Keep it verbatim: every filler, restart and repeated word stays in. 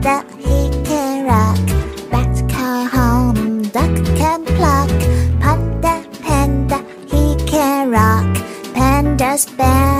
Panda, he can rock. Rat can hum, duck can pluck. Panda, panda, he can rock. Panda's band